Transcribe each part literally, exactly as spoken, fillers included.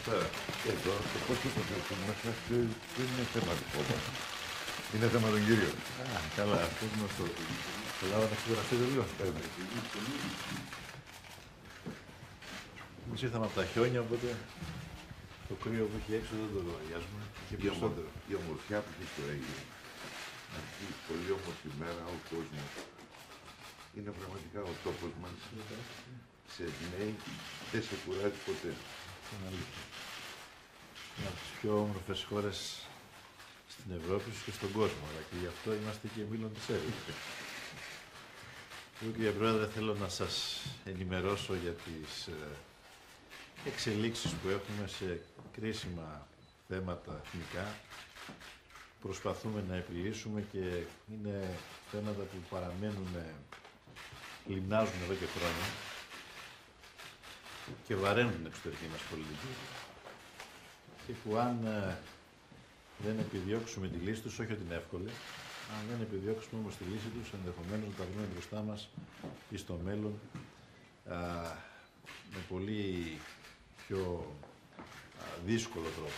Καλησπέρα. Εδώ το πώς το προσφέρουν μέσα δεν είναι θέμα του κόμμα. Είναι θέμα των κυρίων. Α, καλά, αυτό είναι γνωστό. Προλάβατε να φωτογραφείτε λίγο. Εμείς ήρθαμε από τα χιόνια, οπότε το κρύο που έχει έξω δεν το λογαριάζουμε. Και Η, ομο... η ομορφιά που έχει το Αίγυπτο, αυτή η πολύ όμορφη μέρα, ο κόσμος, είναι πραγματικά ο τόπος μας. Σε εμπνέει, δεν σε κουράζει ποτέ. Είναι αλήθεια. Είναι από τις πιο όμορφες χώρες στην Ευρώπη και στον κόσμο, αλλά και γι' αυτό είμαστε και μήλων της έρευνας. Εγώ, κύριε Πρόεδρε, θέλω να σας ενημερώσω για τις εξελίξεις που έχουμε σε κρίσιμα θέματα εθνικά. Προσπαθούμε να επιλύσουμε και είναι θέματα που παραμένουν, λιμνάζουν εδώ και χρόνια και βαραίνουν την εξωτερική μας πολιτική και που αν ε, δεν επιδιώξουμε τη λύση τους, όχι ότι είναι εύκολη, αν δεν επιδιώξουμε όμως τη λύση τους, ενδεχομένως να τα βρούμε μπροστά μας ή στο μέλλον α, με πολύ πιο α, δύσκολο τρόπο.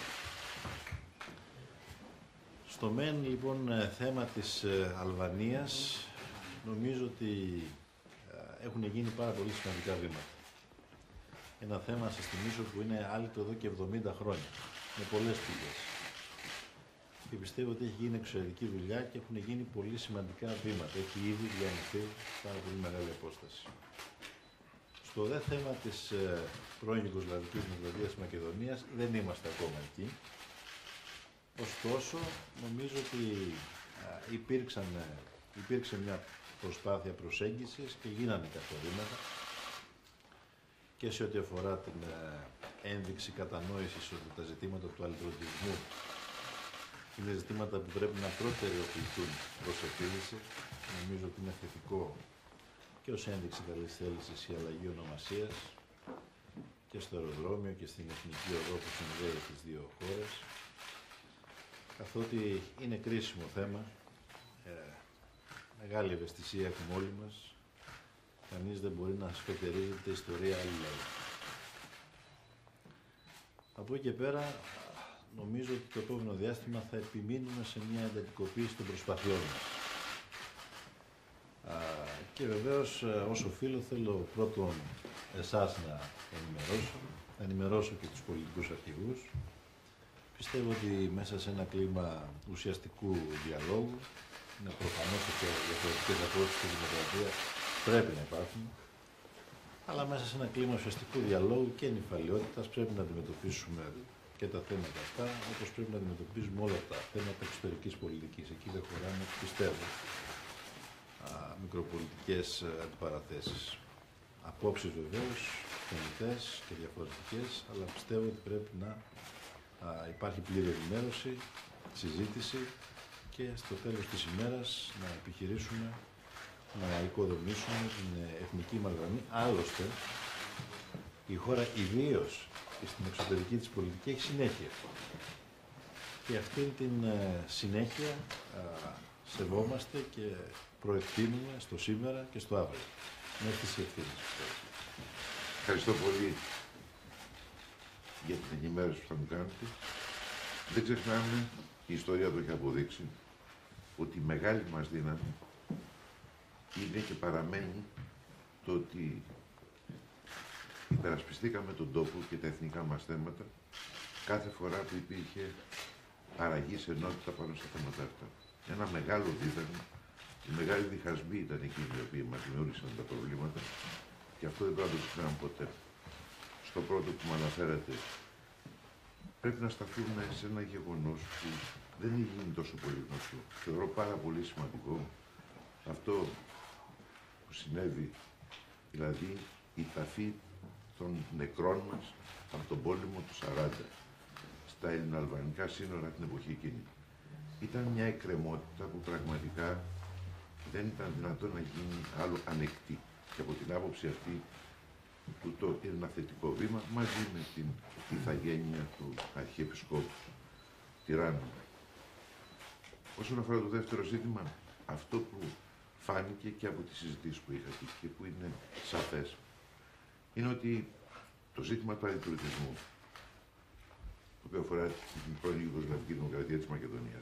Στο μεν λοιπόν θέμα της ε, Αλβανίας, νομίζω ότι ε, έχουν γίνει πάρα πολύ σημαντικά βήματα. Ένα θέμα, να σας θυμίσω, που είναι άλυτο εδώ και εβδομήντα χρόνια, με πολλές πηγές. Και πιστεύω ότι έχει γίνει εξαιρετική δουλειά και έχουν γίνει πολύ σημαντικά βήματα. Έχει ήδη διανυθεί πάρα πολύ μεγάλη απόσταση. Στο δε θέμα της ε, πρώην Ιουγκοσλαβικής Δημοκρατίας της Μακεδονίας δεν είμαστε ακόμα εκεί. Ωστόσο, νομίζω ότι α, υπήρξαν, υπήρξε μια προσπάθεια προσέγγισης και γίνανε κάποια βήματα και σε ό,τι αφορά την ε, ένδειξη κατανόησης ότι τα ζητήματα του αλληλογραφισμού είναι ζητήματα που πρέπει να προτεραιοποιηθούν προς επίλυση. Νομίζω ότι είναι θετικό και ως ένδειξη καλής θέλησης η αλλαγή ονομασίας και στο αεροδρόμιο και στην εθνική οδό που συνδέει τις δύο χώρες, καθότι είναι κρίσιμο θέμα, ε, μεγάλη ευαισθησία έχουμε όλοι μας. Κανείς δεν μπορεί να σφετερίζεται ιστορία άλλη λαού. Από εκεί και πέρα, νομίζω ότι το επόμενο διάστημα θα επιμείνουμε σε μια εντατικοποίηση των προσπαθειών μας. Α, και βεβαίως, ως οφείλω, θέλω πρώτον εσάς να ενημερώσω, να ενημερώσω και τους πολιτικούς αρχηγούς. Πιστεύω ότι μέσα σε ένα κλίμα ουσιαστικού διαλόγου, είναι προφανώς ότι διαφορετικές απόψεις στη δημοκρατία πρέπει να υπάρχουν, αλλά μέσα σε ένα κλίμα ουσιαστικού διαλόγου και νηφαλιότητας πρέπει να αντιμετωπίσουμε και τα θέματα αυτά, όπως πρέπει να αντιμετωπίζουμε όλα τα θέματα εξωτερικής πολιτικής. Εκεί δεν χωράνε, πιστεύω, α, μικροπολιτικές αντιπαραθέσεις. Απόψεις βεβαίως, θεμιτές και διαφορετικές, αλλά πιστεύω ότι πρέπει να α, υπάρχει πλήρη ενημέρωση, συζήτηση και στο τέλος της ημέρας να επιχειρήσουμε να οικοδομήσουμε την εθνική μας γραμμή. Άλλωστε, η χώρα ιδίως και στην εξωτερική της πολιτική έχει συνέχεια. Και αυτή την ε, συνέχεια α, σεβόμαστε και προεκτείνουμε στο σήμερα και στο αύριο. Μέχρι τις ευθύνες. Ευχαριστώ πολύ για την ενημέρωση που θα μου κάνετε. Δεν ξεχνάμε, η ιστορία το έχει αποδείξει, ότι η μεγάλη μας δύναμη είναι και παραμένει το ότι υπερασπιστήκαμε τον τόπο και τα εθνικά μας θέματα κάθε φορά που υπήρχε αραγής ενότητα πάνω στα θέματα αυτά. Ένα μεγάλο δίδαγμα, οι μεγάλοι διχασμοί ήταν εκείνοι οι οποίοι μας δημιούργησαν τα προβλήματα και αυτό δεν πρέπει να το ξεχνάμε ποτέ. Στο πρώτο που μου αναφέρατε, πρέπει να σταθούμε σε ένα γεγονός που δεν έχει γίνει τόσο πολύ γνωστό. Θεωρώ πάρα πολύ σημαντικό αυτό που συνέβη, δηλαδή η ταφή των νεκρών μας από τον πόλεμο του σαράντα στα ελληνοαλβανικά σύνορα την εποχή εκείνη. Ήταν μια εκκρεμότητα που πραγματικά δεν ήταν δυνατόν να γίνει άλλο ανεκτή. Και από την άποψη αυτή, τούτο είναι ένα θετικό βήμα μαζί με την ηθαγένεια του Αρχιεπισκόπου Τυράννου. Όσον αφορά το δεύτερο ζήτημα, αυτό που φάνηκε και από τις συζητήσεις που είχα και που είναι σαφές, είναι ότι το ζήτημα του αλυτουργισμού οποίο αφορά την πρώην Ιουγκοσλαβική Δημοκρατία της Μακεδονίας.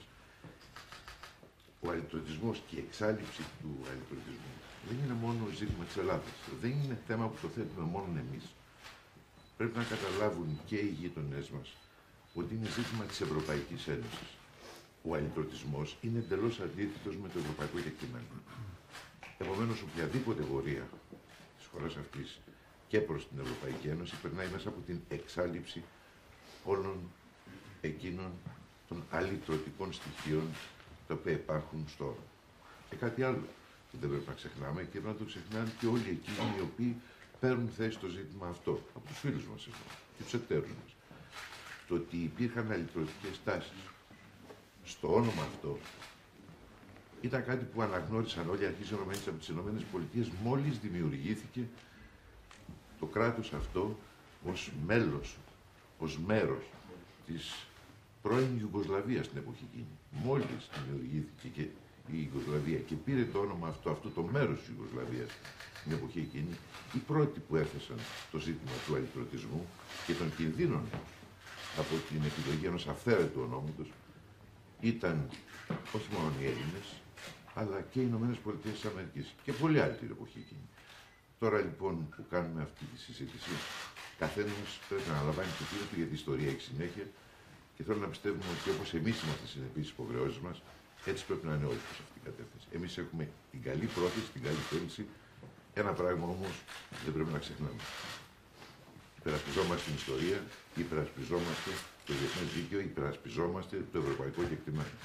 Ο αλυτρωτισμός και η εξάλληψη του αλυτρωτισμού δεν είναι μόνο ζήτημα της Ελλάδας. Δεν είναι θέμα που το θέτουμε μόνο εμείς. Πρέπει να καταλάβουν και οι γείτονές μας ότι είναι ζήτημα της Ευρωπαϊκής Ένωσης. Ο αλυτρωτισμός είναι εντελώς αντίθετος με το ευρωπαϊκό κεκτημένο. Επομένως, οποιαδήποτε πορεία της χώρας αυτής και προς την Ευρωπαϊκή Ένωση περνάει μέσα από την εξάλληψη όλων εκείνων των αλυτρωτικών στοιχείων τα οποία υπάρχουν στο όρο. Και κάτι άλλο που δεν πρέπει να ξεχνάμε και πρέπει να το ξεχνάνε και όλοι εκείνοι οι οποίοι παίρνουν θέση στο ζήτημα αυτό, από τους φίλους μας εδώ και τους εταίρους μας. Το ότι υπήρχαν αλυτρωτικές τάσεις στο όνομα αυτό ήταν κάτι που αναγνώρισαν όλοι οι αρχές ενωμένες από τις ΗΠΑ μόλις δημιουργήθηκε το κράτος αυτό ως μέλος, ως μέρος της πρώην Ιουγκοσλαβίας στην εποχή εκείνη. Μόλις δημιουργήθηκε και η Ιουγκοσλαβία και πήρε το όνομα αυτό, αυτό το μέρος της Ιουγκοσλαβίας στην εποχή εκείνη, οι πρώτοι που έθεσαν το ζήτημα του αλυτρωτισμού και των κινδύνων από την επιλογή ενός αυθαίρετου ονόματος ήταν όχι μόνο οι Έλληνες, αλλά και οι Ηνωμένες Πολιτείες της Αμερικής και πολλοί άλλοι την εποχή εκείνη. Τώρα λοιπόν που κάνουμε αυτή τη συζήτηση, καθένας πρέπει να αναλαμβάνει το ευθύνη του γιατί η ιστορία έχει συνέχεια και θέλω να πιστεύουμε ότι όπως εμείς είμαστε συνεπείς στις υποχρεώσεις μας, έτσι πρέπει να είναι όλοι προς αυτήν την κατεύθυνση. Εμείς έχουμε την καλή πρόθεση, την καλή θέληση. Ένα πράγμα όμως δεν πρέπει να ξεχνάμε. Υπερασπιζόμαστε την ιστορία, υπερασπιζόμαστε το διεθνές δίκαιο, υπερασπιζόμαστε το ευρωπαϊκό κεκτημένο.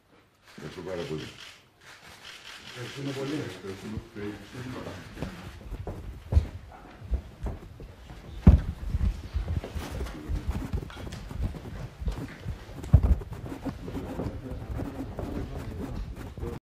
Ευχαριστώ πάρα πολύ. Ευχαριστούμε πολύ.